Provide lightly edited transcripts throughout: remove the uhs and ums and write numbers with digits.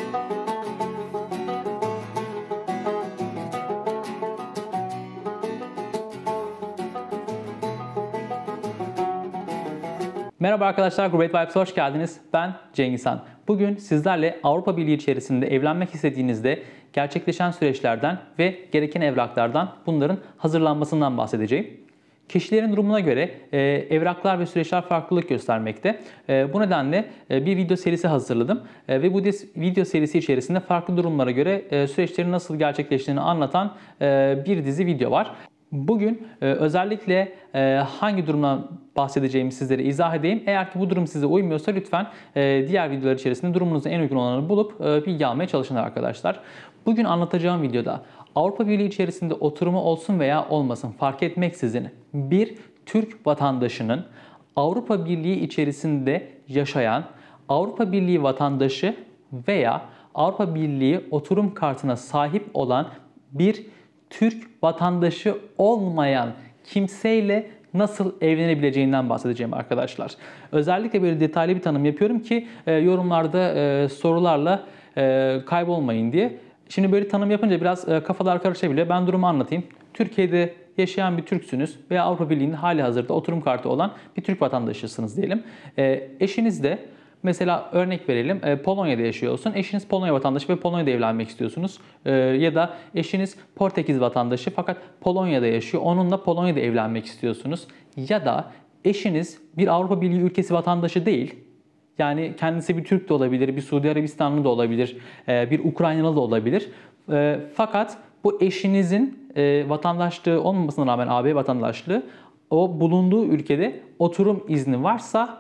Merhaba arkadaşlar, Great Vibes'a hoş geldiniz. Ben Cengiz Han. Bugün sizlerle Avrupa Birliği içerisinde evlenmek istediğinizde gerçekleşen süreçlerden ve gereken evraklardan, bunların hazırlanmasından bahsedeceğim. Kişilerin durumuna göre evraklar ve süreçler farklılık göstermekte. Bu nedenle bir video serisi hazırladım ve bu video serisi içerisinde farklı durumlara göre süreçlerin nasıl gerçekleştiğini anlatan bir dizi video var. Bugün özellikle hangi durumdan bahsedeceğimi sizlere izah edeyim. Eğer ki bu durum size uymuyorsa lütfen diğer videolar içerisinde durumunuzun en uygun olanını bulup bilgi almaya çalışın arkadaşlar. Bugün anlatacağım videoda Avrupa Birliği içerisinde oturumu olsun veya olmasın fark etmeksizin bir Türk vatandaşının Avrupa Birliği içerisinde yaşayan Avrupa Birliği vatandaşı veya Avrupa Birliği oturum kartına sahip olan bir Türk vatandaşı olmayan kimseyle nasıl evlenebileceğinden bahsedeceğim arkadaşlar. Özellikle böyle detaylı bir tanım yapıyorum ki yorumlarda sorularla kaybolmayın diye. Şimdi böyle tanım yapınca biraz kafalar karışabiliyor. Ben durumu anlatayım. Türkiye'de yaşayan bir Türksünüz veya Avrupa Birliği'nin hali hazırda oturum kartı olan bir Türk vatandaşısınız diyelim. Eşiniz de mesela örnek verelim, Polonya'da yaşıyorsun. Eşiniz Polonya vatandaşı ve Polonya'da evlenmek istiyorsunuz. Ya da eşiniz Portekiz vatandaşı fakat Polonya'da yaşıyor. Onunla Polonya'da evlenmek istiyorsunuz. Ya da eşiniz bir Avrupa Birliği ülkesi vatandaşı değil. Yani kendisi bir Türk de olabilir, bir Suudi Arabistanlı da olabilir, bir Ukraynalı da olabilir. Fakat bu eşinizin vatandaşlığı olmamasına rağmen AB vatandaşlığı, o bulunduğu ülkede oturum izni varsa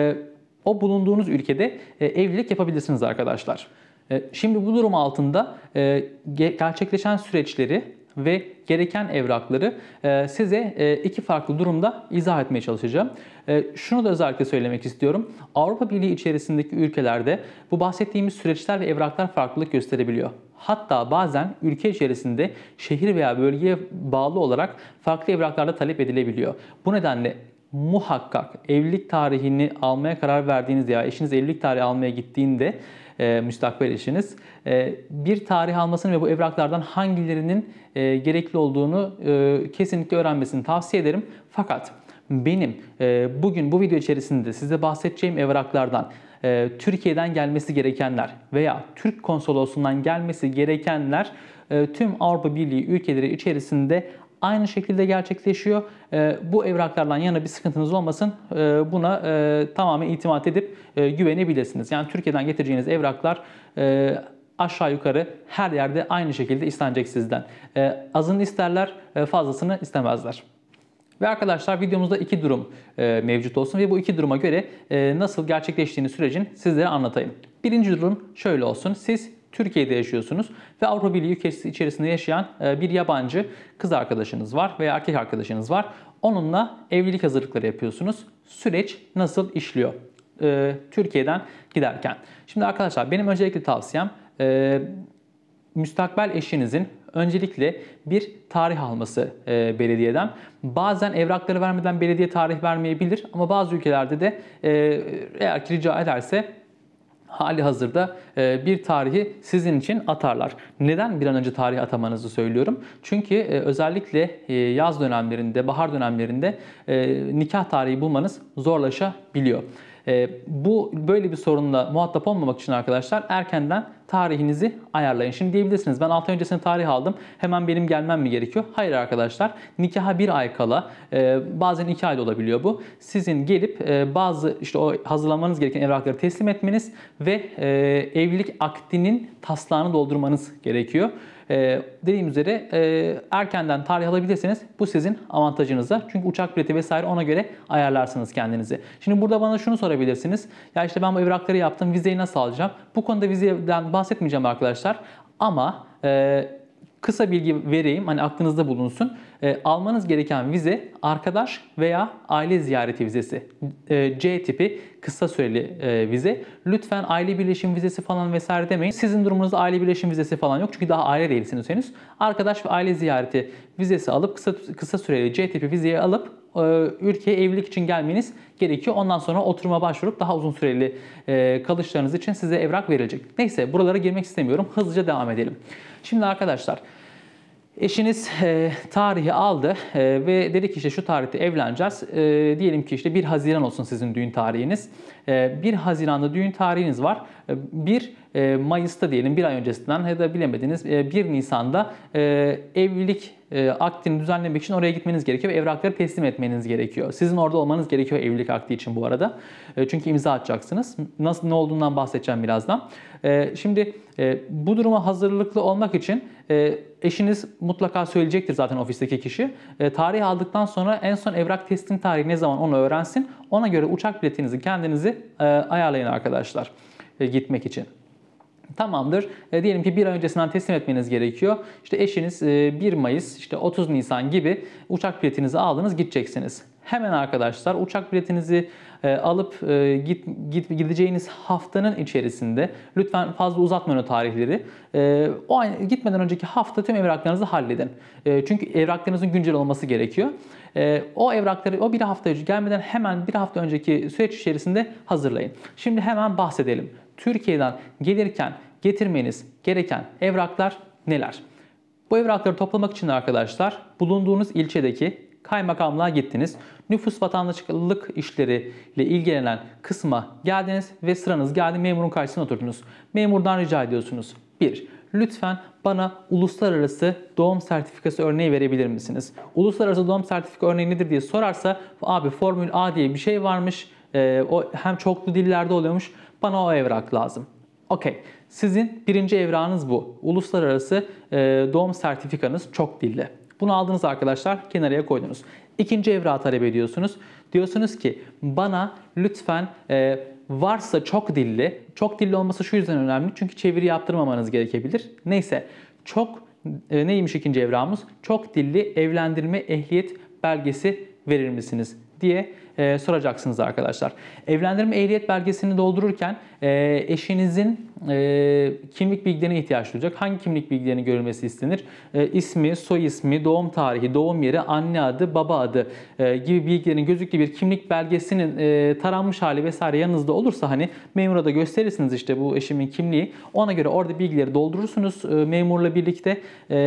o bulunduğunuz ülkede evlilik yapabilirsiniz arkadaşlar. Şimdi bu durum altında gerçekleşen süreçleri ve gereken evrakları size iki farklı durumda izah etmeye çalışacağım. Şunu da özellikle söylemek istiyorum. Avrupa Birliği içerisindeki ülkelerde bu bahsettiğimiz süreçler ve evraklar farklılık gösterebiliyor. Hatta bazen ülke içerisinde şehir veya bölgeye bağlı olarak farklı evraklarda talep edilebiliyor. Bu nedenle muhakkak evlilik tarihini almaya karar verdiğinizde ya eşiniz evlilik tarihi almaya gittiğinde müstakbel eşiniz bir tarih almasını ve bu evraklardan hangilerinin gerekli olduğunu kesinlikle öğrenmesini tavsiye ederim. Fakat benim bugün bu video içerisinde size bahsedeceğim evraklardan Türkiye'den gelmesi gerekenler veya Türk konsolosluğundan gelmesi gerekenler tüm Avrupa Birliği ülkeleri içerisinde aynı şekilde gerçekleşiyor. Bu evraklardan yana bir sıkıntınız olmasın. Buna tamamen itimat edip güvenebilirsiniz. Yani Türkiye'den getireceğiniz evraklar aşağı yukarı her yerde aynı şekilde istenecek sizden. Azını isterler, fazlasını istemezler. Ve arkadaşlar videomuzda iki durum mevcut olsun ve bu iki duruma göre nasıl gerçekleştiğini sürecin sizlere anlatayım. Birinci durum şöyle olsun. Siz Türkiye'de yaşıyorsunuz ve Avrupa Birliği ülkesi içerisinde yaşayan bir yabancı kız arkadaşınız var veya erkek arkadaşınız var. Onunla evlilik hazırlıkları yapıyorsunuz. Süreç nasıl işliyor? Türkiye'den giderken. Şimdi arkadaşlar benim öncelikli tavsiyem müstakbel eşinizin öncelikle bir tarih alması belediyeden. Bazen evrakları vermeden belediye tarih vermeyebilir ama bazı ülkelerde de eğer ki rica ederse hali hazırda bir tarihi sizin için atarlar. Neden bir an önce tarih atamanızı söylüyorum? Çünkü özellikle yaz dönemlerinde, bahar dönemlerinde nikah tarihi bulmanız zorlaşabiliyor. Bu böyle bir sorunla muhatap olmamak için arkadaşlar erkenden tarihinizi ayarlayın. Şimdi diyebilirsiniz ben 6 ay öncesine tarih aldım hemen benim gelmem mi gerekiyor? Hayır arkadaşlar, nikaha bir ay kala bazen 2 ay da olabiliyor bu. Sizin gelip bazı işte o hazırlamanız gereken evrakları teslim etmeniz ve evlilik akdinin taslağını doldurmanız gerekiyor. Dediğim üzere erkenden tarih alabilirseniz bu sizin avantajınıza. Çünkü uçak bileti vesaire ona göre ayarlarsınız kendinizi. Şimdi burada bana şunu sorabilirsiniz. Ya işte ben bu evrakları yaptım, vizeyi nasıl alacağım? Bu konuda vizeden bahsetmeyeceğim arkadaşlar. Ama kısa bilgi vereyim, hani aklınızda bulunsun. Almanız gereken vize arkadaş veya aile ziyareti vizesi. C tipi kısa süreli vize. Lütfen aile birleşim vizesi falan vesaire demeyin. Sizin durumunuzda aile birleşim vizesi falan yok. Çünkü daha aile değilsiniz henüz. Arkadaş ve aile ziyareti vizesi alıp kısa süreli C tipi vizeyi alıp ülkeye evlilik için gelmeniz gerekiyor. Ondan sonra oturuma başvurup daha uzun süreli kalışlarınız için size evrak verilecek. Neyse, buralara girmek istemiyorum. Hızlıca devam edelim. Şimdi arkadaşlar, eşiniz tarihi aldı ve dedi ki işte şu tarihte evleneceğiz. Diyelim ki işte 1 Haziran olsun sizin düğün tarihiniz. 1 Haziran'da düğün tarihiniz var. 1 Mayıs'ta diyelim, bir ay öncesinden ya da bilemediniz 1 Nisan'da evlilik akdini düzenlemek için oraya gitmeniz gerekiyor ve evrakları teslim etmeniz gerekiyor. Sizin orada olmanız gerekiyor evlilik akdi için bu arada. Çünkü imza atacaksınız. Nasıl, ne olduğundan bahsedeceğim birazdan. Şimdi bu duruma hazırlıklı olmak için eşiniz mutlaka söyleyecektir zaten, ofisteki kişi. Tarih aldıktan sonra en son evrak teslim tarihi ne zaman onu öğrensin. Ona göre uçak biletinizi kendinizi ayarlayın arkadaşlar gitmek için. Tamamdır. Diyelim ki bir ay öncesinden teslim etmeniz gerekiyor. İşte eşiniz 1 Mayıs, işte 30 Nisan gibi uçak biletinizi aldınız, gideceksiniz. Hemen arkadaşlar uçak biletinizi alıp gideceğiniz haftanın içerisinde, lütfen fazla uzatmayın o tarihleri. Gitmeden önceki hafta tüm evraklarınızı halledin. Çünkü evraklarınızın güncel olması gerekiyor. O evrakları o bir hafta önce gelmeden hemen bir hafta önceki süreç içerisinde hazırlayın. Şimdi hemen bahsedelim. Türkiye'den gelirken getirmeniz gereken evraklar neler? Bu evrakları toplamak için arkadaşlar bulunduğunuz ilçedeki kaymakamlığa gittiniz. Nüfus vatandaşlık işleriyle ilgilenen kısma geldiniz ve sıranız geldi, memurun karşısına oturdunuz. Memurdan rica ediyorsunuz. 1. Lütfen bana uluslararası doğum sertifikası örneği verebilir misiniz? Uluslararası doğum sertifika örneği nedir diye sorarsa, abi Formül A diye bir şey varmış. O hem çoklu dillerde oluyormuş. Bana o evrak lazım. Okey. Sizin birinci evrağınız bu. Uluslararası doğum sertifikanız çok dilli. Bunu aldınız arkadaşlar, kenarıya koydunuz. İkinci evrağı talep ediyorsunuz. Diyorsunuz ki bana lütfen varsa çok dilli olması şu yüzden önemli. Çünkü çeviri yaptırmamanız gerekebilir. Neyse, neymiş ikinci evrağımız? Çok dilli evlendirme ehliyet belgesi verir misiniz diye soracaksınız arkadaşlar. Evlendirme ehliyet belgesini doldururken eşinizin kimlik bilgilerine ihtiyaç duyacak. Hangi kimlik bilgilerinin görülmesi istenir? İsmi, soy ismi, doğum tarihi, doğum yeri, anne adı, baba adı gibi bilgilerin gözüktüğü bir kimlik belgesinin taranmış hali vesaire yanınızda olursa, hani memura da gösterirsiniz işte bu eşimin kimliği. Ona göre orada bilgileri doldurursunuz memurla birlikte.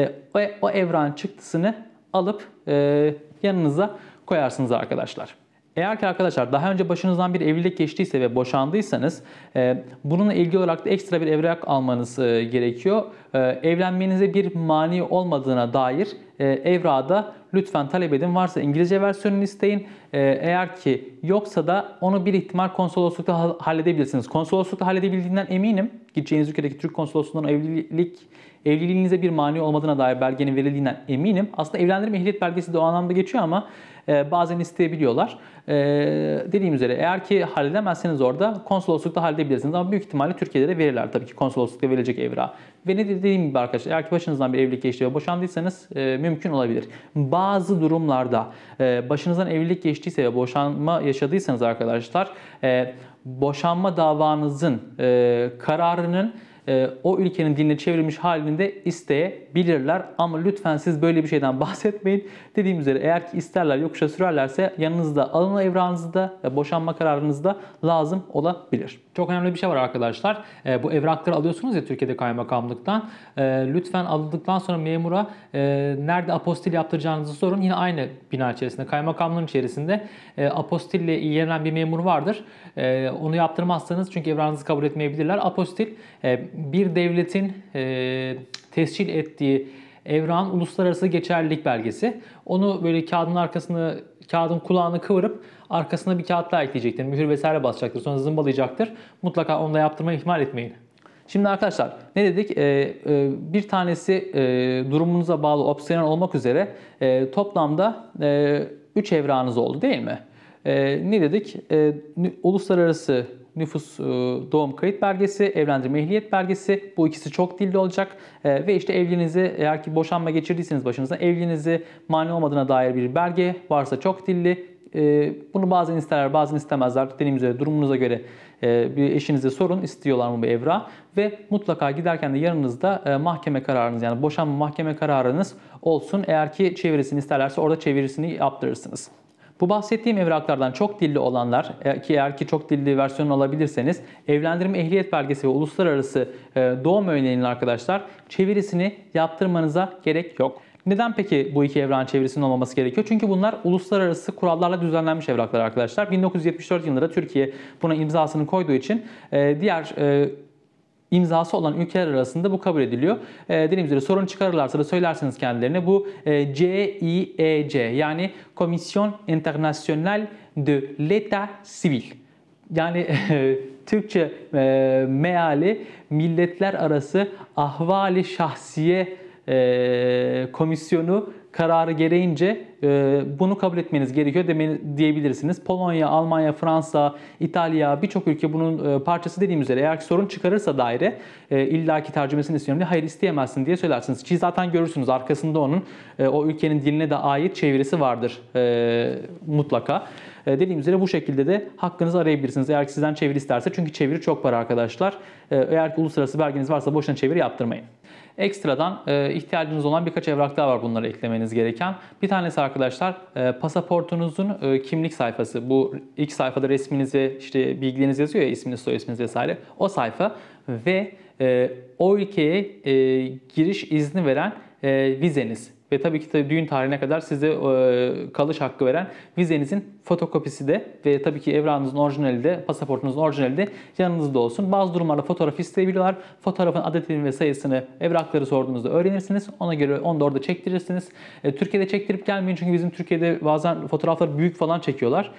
O evrağın çıktısını alıp yanınıza koyarsınız arkadaşlar. Eğer ki arkadaşlar daha önce başınızdan bir evlilik geçtiyse ve boşandıysanız bununla ilgili olarak da ekstra bir evrak almanız gerekiyor. Evlenmenize bir mani olmadığına dair evrağı da lütfen talep edin. Varsa İngilizce versiyonunu isteyin. Eğer ki yoksa da onu bir ihtimal konsoloslukta halledebilirsiniz. Konsoloslukta halledebildiğinden eminim. Gideceğiniz ülkedeki Türk konsolosluğundan evliliğinize bir mani olmadığına dair belgenin verildiğinden eminim. Aslında evlendirme ehliyet belgesi de o anlamda geçiyor ama bazen isteyebiliyorlar. Dediğim üzere eğer ki halledemezseniz orada konsoloslukta halledebilirsiniz. Ama büyük ihtimalle Türkiye'de de verirler tabii ki konsoloslukta verilecek evrağı. Ve ne dediğim gibi arkadaşlar, eğer ki başınızdan bir evlilik geçti ve boşandıysanız mümkün olabilir. Bazı durumlarda başınızdan evlilik geçtiyse ve boşanma yaşadıysanız arkadaşlar, boşanma davanızın kararının o ülkenin diline çevrilmiş halini de isteyebilirler. Ama lütfen siz böyle bir şeyden bahsetmeyin. Dediğim üzere eğer ki isterler, yokuşa sürerlerse yanınızda alın evrağınızı da, boşanma kararınız da lazım olabilir. Çok önemli bir şey var arkadaşlar. Bu evrakları alıyorsunuz ya Türkiye'de kaymakamlıktan. Lütfen aldıktan sonra memura nerede apostil yaptıracağınızı sorun. Yine aynı bina içerisinde, kaymakamlığın içerisinde apostille ilgilenen bir memur vardır. Onu yaptırmazsanız çünkü evrağınızı kabul etmeyebilirler. Apostil bir devletin tescil ettiği evrağın uluslararası geçerlilik belgesi. Onu böyle kağıdın kulağını kıvırıp arkasına bir kağıt daha ekleyecektir. Mühür vesaire basacaktır. Sonra zımbalayacaktır. Mutlaka onu da yaptırmayı ihmal etmeyin. Şimdi arkadaşlar ne dedik? Bir tanesi durumunuza bağlı opsiyonel olmak üzere toplamda 3 evrağınız oldu değil mi? Ne dedik? Uluslararası nüfus doğum kayıt belgesi, evlendirme ehliyet belgesi. Bu ikisi çok dilli olacak. Ve işte evliliğinizi, eğer ki boşanma geçirdiyseniz başınıza, evliliğinizi mani olmadığına dair bir belge varsa çok dilli. Bunu bazen isterler, bazen istemezler. Dediğim üzere durumunuza göre bir eşinize sorun, istiyorlar mı bu evrağı. Ve mutlaka giderken de yanınızda mahkeme kararınız, yani boşanma mahkeme kararınız olsun. Eğer ki çevirisini isterlerse orada çevirisini yaptırırsınız. Bu bahsettiğim evraklardan çok dilli olanlar, ki eğer ki çok dilli versiyonu alabilirseniz, evlendirme ehliyet belgesi ve uluslararası doğum örneğinin arkadaşlar çevirisini yaptırmanıza gerek yok. Neden peki bu iki evrakın çevirisinin olmaması gerekiyor? Çünkü bunlar uluslararası kurallarla düzenlenmiş evraklar arkadaşlar. 1974 yılında Türkiye buna imzasını koyduğu için diğer imzası olan ülkeler arasında bu kabul ediliyor. Dediğim üzere sorun çıkarırlarsa da söylerseniz kendilerine bu CIEC yani Commission Internationale de l'État Civil. Yani Türkçe meali Milletler Arası Ahvali Şahsiye Komisyonu kararı gereğince bunu kabul etmeniz gerekiyor diyebilirsiniz. Polonya, Almanya, Fransa, İtalya birçok ülke bunun parçası dediğim üzere. Eğer sorun çıkarırsa daire illaki tercümesini istiyorum diye hayır isteyemezsin diye söylersiniz. Ki zaten görürsünüz arkasında onun o ülkenin diline de ait çevirisi vardır mutlaka. Dediğim üzere bu şekilde de hakkınızı arayabilirsiniz eğer sizden çeviri isterse. Çünkü çeviri çok para arkadaşlar. Eğer uluslararası belgeniz varsa boşuna çeviri yaptırmayın. Ekstradan ihtiyacınız olan birkaç evrak daha var bunları eklemeniz gereken. Bir tanesi arkadaşlar pasaportunuzun kimlik sayfası. Bu ilk sayfada resminiz ve işte bilgileriniz yazıyor ya, isminiz, soy isminiz vesaire. O sayfa ve o ülkeye giriş izni veren vizeniz. Ve tabii ki de düğün tarihine kadar size kalış hakkı veren vizenizin fotokopisi de ve tabii ki evrağınızın orijinali de, pasaportunuzun orijinali de yanınızda olsun. Bazı durumlarda fotoğraf isteyebiliyorlar. Fotoğrafın adetini ve sayısını evrakları sorduğunuzda öğrenirsiniz. Ona göre onu da orada çektirirsiniz. Türkiye'de çektirip gelmeyin çünkü bizim Türkiye'de bazen fotoğrafları büyük falan çekiyorlar.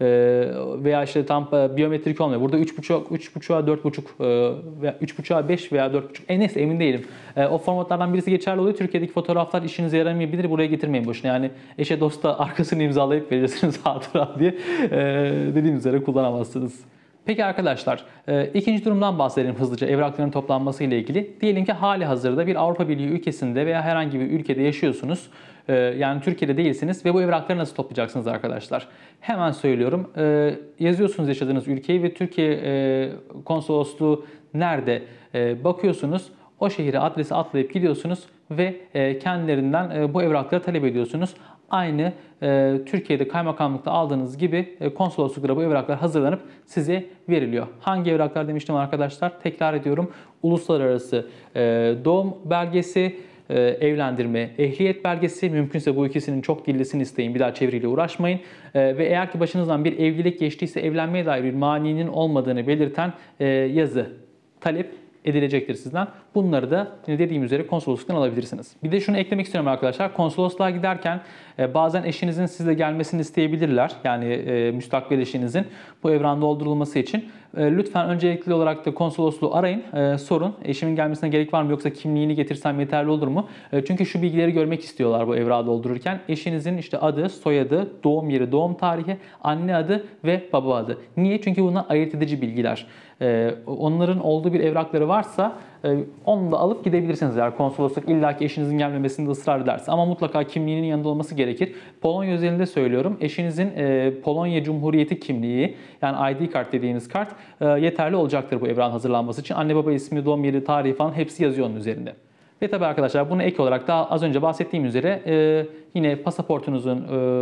Veya işte tam biyometrik olmuyor. Burada 3.5'a 4.5 veya 3.5'a 5 veya 4.5 neyse emin değilim. O formatlardan birisi geçerli oluyor. Türkiye'deki fotoğraflar işinize yaramayabilir. Buraya getirmeyin boşuna. Yani eşe dosta arkasını imzalayıp verirsiniz hatıra diye. Dediğim üzere kullanamazsınız. Peki arkadaşlar, ikinci durumdan bahsedelim hızlıca evrakların toplanması ile ilgili. Diyelim ki hali hazırda bir Avrupa Birliği ülkesinde veya herhangi bir ülkede yaşıyorsunuz. Yani Türkiye'de değilsiniz ve bu evrakları nasıl toplayacaksınız arkadaşlar? Hemen söylüyorum. Yazıyorsunuz yaşadığınız ülkeyi ve Türkiye konsolosluğu nerede bakıyorsunuz. O şehire adresi atlayıp gidiyorsunuz ve kendilerinden bu evrakları talep ediyorsunuz. Aynı Türkiye'de kaymakamlıkta aldığınız gibi konsolosluklara bu evraklar hazırlanıp size veriliyor. Hangi evraklar demiştim arkadaşlar? Tekrar ediyorum. Uluslararası doğum belgesi, evlendirme, ehliyet belgesi, mümkünse bu ikisinin çok dillisini isteyin. Bir daha çeviriyle uğraşmayın. Ve eğer ki başınızdan bir evlilik geçtiyse evlenmeye dair bir maninin olmadığını belirten yazı, talep edilecektir sizden. Bunları da dediğim üzere konsolosluktan alabilirsiniz. Bir de şunu eklemek istiyorum arkadaşlar. Konsolosluğa giderken bazen eşinizin sizle gelmesini isteyebilirler. Yani müstakbel eşinizin bu evrağın doldurulması için. Lütfen öncelikli olarak da konsolosluğu arayın. Sorun. Eşimin gelmesine gerek var mı yoksa kimliğini getirsem yeterli olur mu? Çünkü şu bilgileri görmek istiyorlar bu evrağı doldururken. Eşinizin işte adı, soyadı, doğum yeri, doğum tarihi, anne adı ve baba adı. Niye? Çünkü bunlar ayırt edici bilgiler. Onların olduğu bir evrakları varsa onu da alıp gidebilirsiniz eğer konsolosluk illaki eşinizin gelmemesinde ısrar ederse. Ama mutlaka kimliğinin yanında olması gerekir. Polonya özelinde söylüyorum. Eşinizin Polonya Cumhuriyeti kimliği yani ID kart dediğiniz kart yeterli olacaktır bu evrağın hazırlanması için. Anne baba ismi, doğum yeri, tarihi falan hepsi yazıyor onun üzerinde. Ve tabii arkadaşlar bunu ek olarak daha az önce bahsettiğim üzere yine pasaportunuzun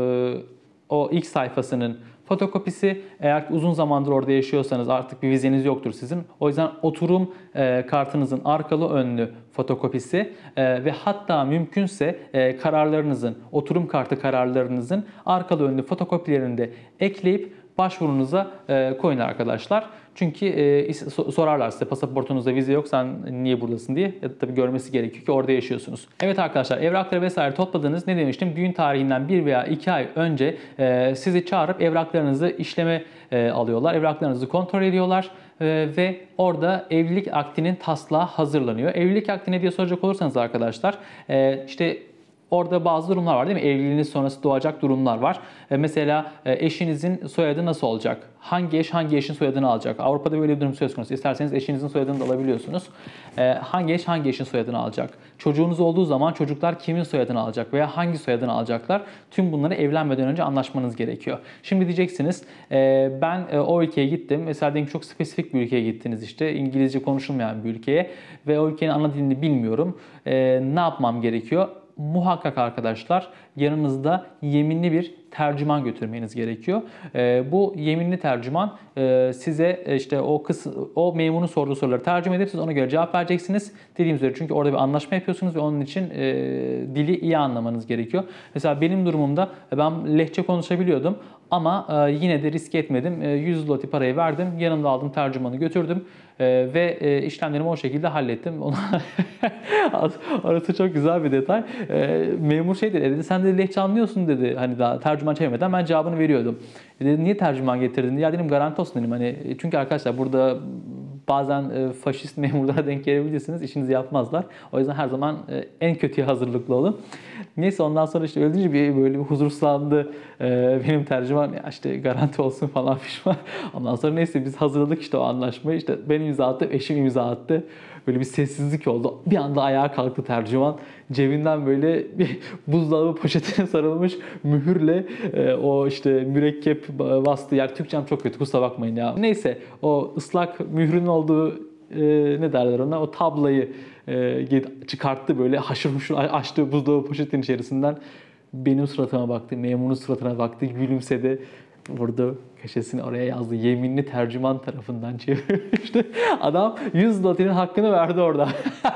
o ilk sayfasının fotokopisi, eğer uzun zamandır orada yaşıyorsanız artık bir vizeniz yoktur sizin. O yüzden oturum kartınızın arkalı önlü fotokopisi ve hatta mümkünse kararlarınızın, oturum kartı kararlarınızın arkalı önlü fotokopilerini de ekleyip başvurunuza koyun arkadaşlar. Çünkü sorarlar size pasaportunuzda vize yok sen niye buradasın diye. Tabii görmesi gerekiyor ki orada yaşıyorsunuz. Evet arkadaşlar evrakları vesaire topladınız. Ne demiştim? Düğün tarihinden 1 veya 2 ay önce sizi çağırıp evraklarınızı işleme alıyorlar. Evraklarınızı kontrol ediyorlar. Ve orada evlilik akdinin taslağı hazırlanıyor. Evlilik akdi ne diye soracak olursanız arkadaşlar işte orada bazı durumlar var değil mi? Evliliğiniz sonrası doğacak durumlar var. Mesela eşinizin soyadı nasıl olacak? Hangi eş hangi eşin soyadını alacak? Avrupa'da böyle bir durum söz konusu. İsterseniz eşinizin soyadını da alabiliyorsunuz. Hangi eş hangi eşin soyadını alacak? Çocuğunuz olduğu zaman çocuklar kimin soyadını alacak veya hangi soyadını alacaklar? Tüm bunları evlenmeden önce anlaşmanız gerekiyor. Şimdi diyeceksiniz ben o ülkeye gittim. Mesela diyelim çok spesifik bir ülkeye gittiniz işte. İngilizce konuşulmayan bir ülkeye ve o ülkenin ana dilini bilmiyorum. Ne yapmam gerekiyor? muhakkak arkadaşlar yanınızda yeminli bir tercüman götürmeniz gerekiyor. Bu yeminli tercüman size işte o memurun sorduğu soruları tercüme edip siz ona göre cevap vereceksiniz. Dediğim üzere, çünkü orada bir anlaşma yapıyorsunuz ve onun için dili iyi anlamanız gerekiyor. Mesela benim durumumda ben Lehçe konuşabiliyordum ama yine de risk etmedim. 100 zloty parayı verdim. Yanımda aldım, tercümanı götürdüm. Ve işlemlerimi o şekilde hallettim. Orası çok güzel bir detay. Memur şey dedi, sen de Lehçe anlıyorsun dedi. Hani daha tercüman çevirmeden ben cevabını veriyordum. Dedi, niye tercüman getirdin? Ya dedim, garanti olsun dedim. Hani çünkü arkadaşlar burada bazen faşist memurlara denk gelebilirsiniz. İşinizi yapmazlar. O yüzden her zaman en kötüye hazırlıklı olun. Neyse, ondan sonra işte öyle deyince böyle bir huzursuzlandı benim tercüman. Ya işte garanti olsun falan pişman. Ondan sonra neyse biz hazırladık işte o anlaşmayı. İşte ben imza attım, eşim imza attı. Böyle bir sessizlik oldu. Bir anda ayağa kalktı tercüman. Cebinden böyle bir buzdolabı poşetine sarılmış mühürle o işte mürekkep bastığı yer. Türkçem çok kötü, kusura bakmayın ya. Neyse, o ıslak mührün olduğu ne derler ona, o tablayı çıkarttı, böyle haşır huşur açtı buzdolabı poşetin içerisinden. Benim suratıma baktı, memurun suratına baktı, gülümsedi. Vurdu köşesini, oraya yazdı. Yeminli tercüman tarafından çevirmişti. Adam 100 zloty'nin hakkını verdi orada.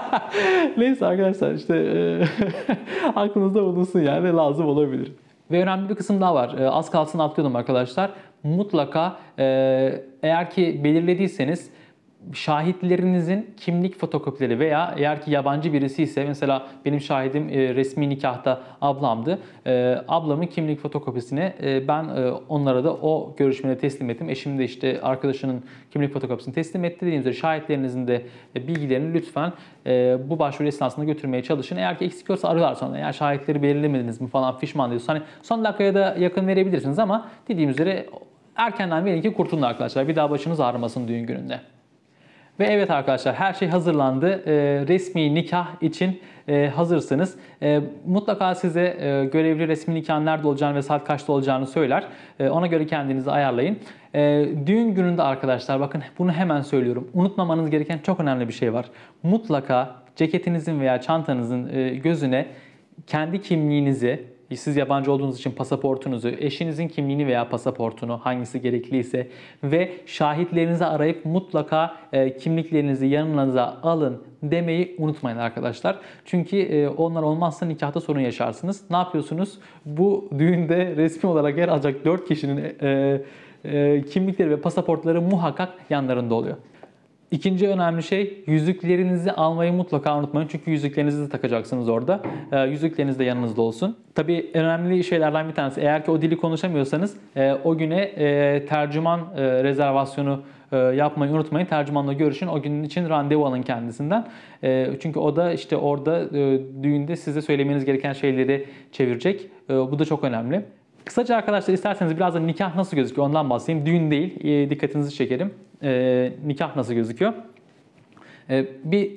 Neyse arkadaşlar, işte aklınızda bulunsun, yani lazım olabilir. Ve önemli bir kısım daha var. Az kalsın atlıyordum arkadaşlar. Mutlaka eğer ki belirlediyseniz şahitlerinizin kimlik fotokopileri veya eğer ki yabancı birisi ise, mesela benim şahidim resmi nikahta ablamdı. Ablamın kimlik fotokopisini ben onlara da o görüşmede teslim ettim. Eşim de işte arkadaşının kimlik fotokopisini teslim etti. Dediğim üzere şahitlerinizin de bilgilerini lütfen bu başvuru esnasında götürmeye çalışın. Eğer ki eksik olursa arılar sonra. Eğer şahitleri belirlemediniz mi falan pişman diyorsunuz. Hani son dakikaya da yakın verebilirsiniz ama dediğim üzere erkenden verin ki kurtulun arkadaşlar. Bir daha başınız ağrımasın düğün gününde. Ve evet arkadaşlar, her şey hazırlandı. Resmi nikah için hazırsınız. Mutlaka size görevli resmi nikahın nerede olacağını ve saat kaçta olacağını söyler. Ona göre kendinizi ayarlayın. Düğün gününde arkadaşlar, bakın bunu hemen söylüyorum. Unutmamanız gereken çok önemli bir şey var. Mutlaka ceketinizin veya çantanızın gözüne kendi kimliğinizi, siz yabancı olduğunuz için pasaportunuzu, eşinizin kimliğini veya pasaportunu, hangisi gerekliyse ve şahitlerinizi arayıp mutlaka kimliklerinizi yanınıza alın demeyi unutmayın arkadaşlar. Çünkü onlar olmazsa nikahta sorun yaşarsınız. Ne yapıyorsunuz? Bu düğünde resmi olarak yer alacak 4 kişinin kimlikleri ve pasaportları muhakkak yanlarında oluyor. İkinci önemli şey, yüzüklerinizi almayı mutlaka unutmayın. Çünkü yüzüklerinizi de takacaksınız orada. Yüzükleriniz de yanınızda olsun. Tabii önemli şeylerden bir tanesi, eğer ki o dili konuşamıyorsanız o güne tercüman rezervasyonu yapmayı unutmayın. Tercümanla görüşün. O gün için randevu alın kendisinden. Çünkü o da işte orada düğünde size söylemeniz gereken şeyleri çevirecek. Bu da çok önemli. Kısaca arkadaşlar, isterseniz biraz da nikah nasıl gözüküyor ondan bahsedeyim. Düğün değil, dikkatinizi çekerim. Nikah nasıl gözüküyor? Bir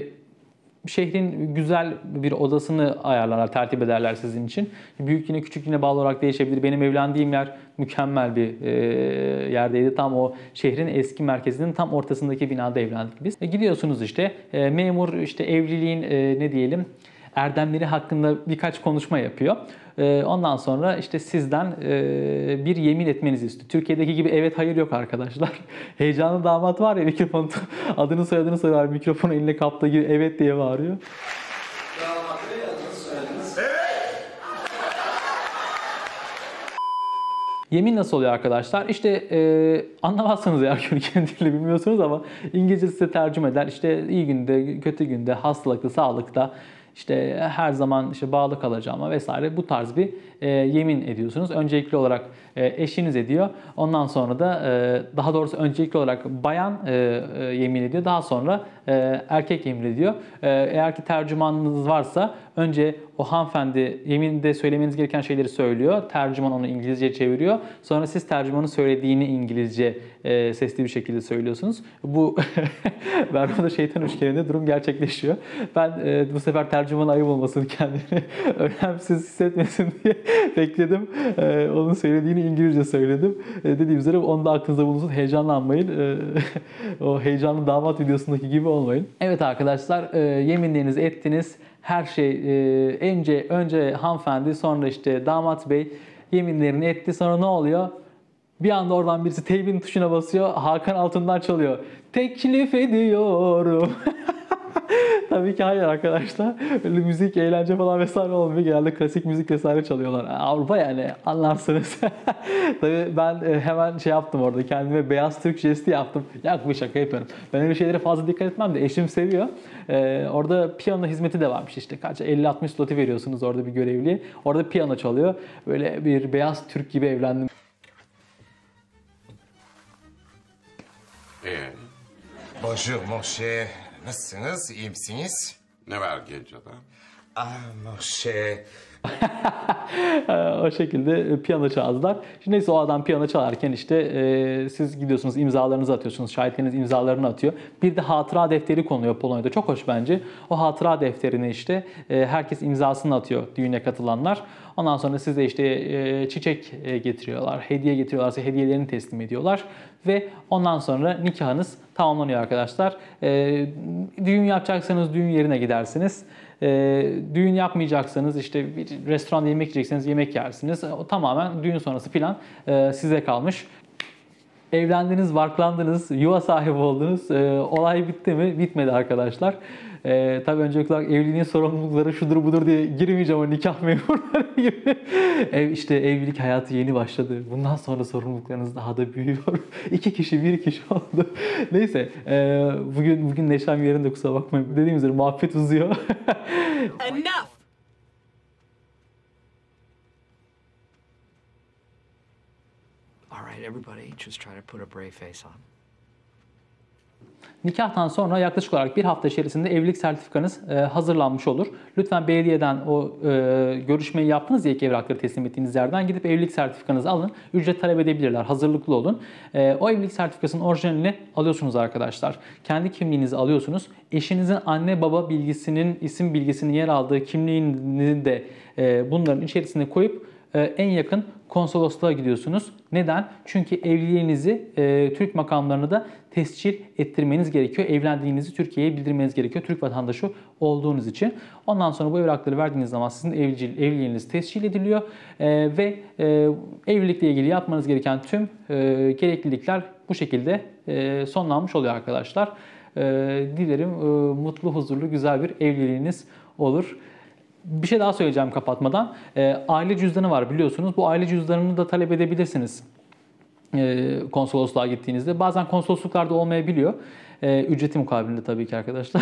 şehrin güzel bir odasını ayarlarlar, tertip ederler sizin için. Büyüklüğüne küçüklüğüne bağlı olarak değişebilir. Benim evlendiğim yer mükemmel bir yerdeydi. Tam o şehrin eski merkezinin tam ortasındaki binada evlendik biz. Gidiyorsunuz işte, memur işte evliliğin ne diyelim erdemleri hakkında birkaç konuşma yapıyor. Ondan sonra işte sizden bir yemin etmenizi istiyor. Türkiye'deki gibi evet hayır yok arkadaşlar. Heyecanlı damat var ya, mikrofonu adını soyadını soruyor, mikrofonu eline kaptığı gibi evet diye bağırıyor. Yemin nasıl oluyor arkadaşlar? İşte anlamazsınız eğer Türkiye'nin dilini bilmiyorsunuz ama İngilizce size tercüme eder. İşte iyi günde, kötü günde, hastalıkta, sağlıkta, işte her zaman işte bağlı kalacağıma vesaire, bu tarz bir yemin ediyorsunuz. Öncelikli olarak eşiniz ediyor. Ondan sonra da daha doğrusu öncelikli olarak bayan yemin ediyor. Daha sonra erkek yemin ediyor. Eğer ki tercümanınız varsa önce o hanımefendi yeminde söylemeniz gereken şeyleri söylüyor. Tercüman onu İngilizce çeviriyor. Sonra siz tercümanın söylediğini İngilizce sesli bir şekilde söylüyorsunuz. Bu Bermuda şeytan üçgeninde durum gerçekleşiyor. Ben bu sefer tercüman ayıp olmasın, kendini önemsiz hissetmesin diye bekledim. Onun söylediğini İngilizce söyledim. Dediğim üzere onu da aklınızda bulunsun. Heyecanlanmayın. O heyecanlı damat videosundaki gibi olmayın. Evet arkadaşlar, yeminlerinizi ettiniz. Her şey önce hanımefendi, sonra işte damat bey yeminlerini etti. Sonra ne oluyor? Bir anda oradan birisi teybin tuşuna basıyor. Hakan Altun'dan çalıyor. Teklif ediyorum. Tabii ki hayır arkadaşlar. Öyle müzik, eğlence falan vesaire olmuyor. Genelde klasik müzik vesaire çalıyorlar. Avrupa yani, anlarsınız. Tabii ben hemen şey yaptım orada. Kendime beyaz Türk jesti yaptım. Ya bu şaka yapıyorum. Ben öyle şeylere fazla dikkat etmem de eşim seviyor. Orada piyano hizmeti de varmış işte. Kaç 50-60 zloty veriyorsunuz orada bir görevliye. Orada piyano çalıyor. Böyle bir beyaz Türk gibi evlendim. Bonjour mon cher. Nasılsınız? İyi misiniz? Ne var gecede? Ah mon cher. O şekilde piyano çaldılar. Şimdi neyse o adam piyano çalarken işte siz gidiyorsunuz imzalarınızı atıyorsunuz. Şahitleriniz imzalarını atıyor. Bir de hatıra defteri konuluyor Polonya'da. Çok hoş bence. O hatıra defterine işte herkes imzasını atıyor düğüne katılanlar. Ondan sonra size işte çiçek getiriyorlar. Hediye getiriyorlarsa hediyelerini teslim ediyorlar. Ve ondan sonra nikahınız tamamlanıyor arkadaşlar. Düğün yapacaksanız düğün yerine gidersiniz. Düğün yapmayacaksanız işte bir restoranda yemek yiyecekseniz yemek yersiniz. O tamamen düğün sonrası plan size kalmış. Evlendiniz, barklandınız, yuva sahibi oldunuz. Olay bitti mi? Bitmedi arkadaşlar. Tabii öncelikli olarak evliliğin sorumlulukları şudur budur diye girmeyeceğim o nikah memurları gibi. İşte evlilik hayatı yeni başladı. Bundan sonra sorumluluklarınız daha da büyüyor. 2 kişi, 1 kişi oldu. Neyse, bugün neşem yerinde, kusura bakmayın. Dediğim üzere muhabbet uzuyor. Enough! All right, everybody, just try to put a brave face on. Nikahtan sonra yaklaşık olarak bir hafta içerisinde evlilik sertifikanız hazırlanmış olur. Lütfen belediyeden o görüşmeyi yaptınız ya, ilk evrakları teslim ettiğiniz yerden gidip evlilik sertifikanızı alın. Ücret talep edebilirler. Hazırlıklı olun. O evlilik sertifikasının orijinalini alıyorsunuz arkadaşlar. Kendi kimliğinizi alıyorsunuz. Eşinizin anne baba bilgisinin, isim bilgisinin yer aldığı kimliğini de bunların içerisine koyup en yakın konsolosluğa gidiyorsunuz. Neden? Çünkü evliliğinizi Türk makamlarına da tescil ettirmeniz gerekiyor. Evlendiğinizi Türkiye'ye bildirmeniz gerekiyor. Türk vatandaşı olduğunuz için. Ondan sonra bu evrakları verdiğiniz zaman sizin evliliğiniz tescil ediliyor. Ve evlilikle ilgili yapmanız gereken tüm gereklilikler bu şekilde sonlanmış oluyor arkadaşlar. Dilerim mutlu, huzurlu, güzel bir evliliğiniz olur. Bir şey daha söyleyeceğim kapatmadan. Aile cüzdanı var biliyorsunuz. Bu aile cüzdanını da talep edebilirsiniz konsolosluğa gittiğinizde. Bazen konsolosluklarda olmayabiliyor. Ücreti mukabilinde tabii ki arkadaşlar.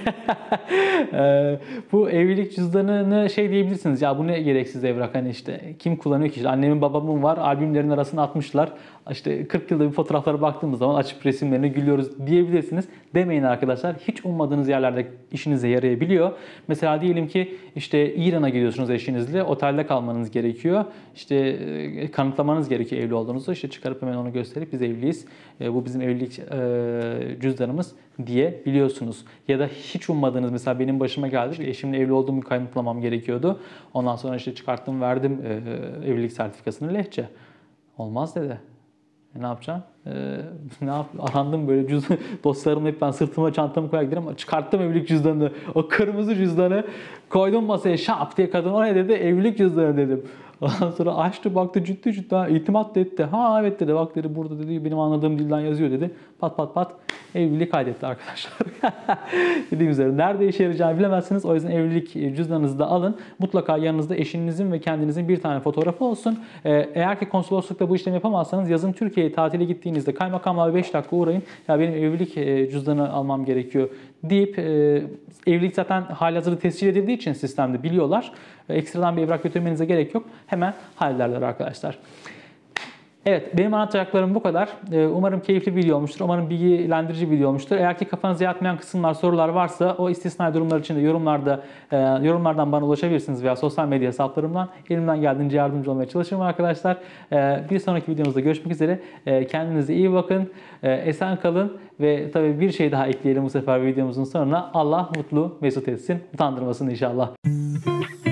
Bu evlilik cüzdanını şey diyebilirsiniz. Ya bu ne gereksiz evrak, hani işte kim kullanıyor ki? İşte annemin babamın var, albümlerin arasına atmışlar. İşte 40 yılda bir fotoğraflara baktığımız zaman açıp resimlerine gülüyoruz diyebilirsiniz. Demeyin arkadaşlar. Hiç ummadığınız yerlerde işinize yarayabiliyor. Mesela diyelim ki işte İran'a gidiyorsunuz eşinizle. Otelde kalmanız gerekiyor. İşte kanıtlamanız gerekiyor evli olduğunuzu. İşte çıkarıp hemen onu gösterip biz evliyiz. Bu bizim evlilik cüzdanımız diye biliyorsunuz. Ya da hiç ummadığınız, mesela benim başıma geldi. İşte eşimle evli olduğumu kanıtlamam gerekiyordu. Ondan sonra işte çıkarttım, verdim evlilik sertifikasını, lehçe. Olmaz dedi. Ne yapacağım? Arandım böyle dosyalarımı hep ben sırtıma, çantamı koyarak giderim ama çıkarttım evlilik cüzdanını. O kırmızı cüzdanı koydum masaya, şap diye kadın o ne dedi? Evlilik cüzdanı dedim. Ondan sonra açtı, baktı, ciddi itimat da etti. Ha evet dedi, bak dedi, burada dedi benim anladığım dilden yazıyor dedi. Pat pat pat evliliği kaydetti arkadaşlar. Dediğim üzere nerede işe yarayacağını bilemezsiniz. O yüzden evlilik cüzdanınızı da alın. Mutlaka yanınızda eşinizin ve kendinizin bir tane fotoğrafı olsun. Eğer ki konsoloslukta bu işlemi yapamazsanız yazın Türkiye'ye tatile gittiğinizde kaymakamlığa 5 dakika uğrayın. Ya benim evlilik cüzdanı almam gerekiyor deyip evlilik zaten halihazırda tescil edildiği için sistemde biliyorlar. Ekstradan bir evrak götürmenize gerek yok. Hemen hallederler arkadaşlar. Evet, benim anlatacaklarım bu kadar. Umarım keyifli bir video olmuştur. Umarım bilgilendirici bir video olmuştur. Eğer ki kafanıza yatmayan kısımlar, sorular varsa o istisnai durumlar için de yorumlardan bana ulaşabilirsiniz veya sosyal medya hesaplarımdan. Elimden geldiğince yardımcı olmaya çalışırım arkadaşlar. Bir sonraki videomuzda görüşmek üzere. Kendinize iyi bakın. Esen kalın ve tabii bir şey daha ekleyelim bu sefer videomuzun sonuna. Allah mutlu, mesut etsin. Utandırmasın inşallah.